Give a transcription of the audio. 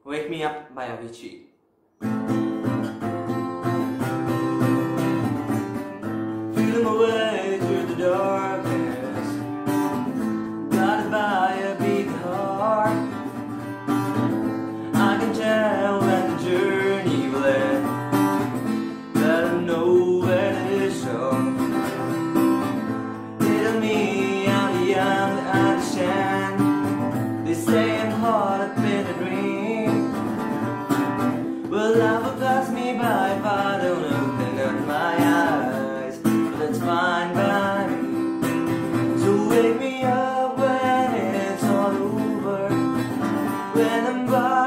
Wake Me Up by Avicii. Feeling my way through the darkness, guided by a beating heart. I can tell when the journey will end, that I know when it is so. Little me, I'm the young, I understand. They say I'm caught up in a dream. Well, life will pass me by if I don't open up my eyes. But that's fine by me. So wake me up when it's all over, when I'm by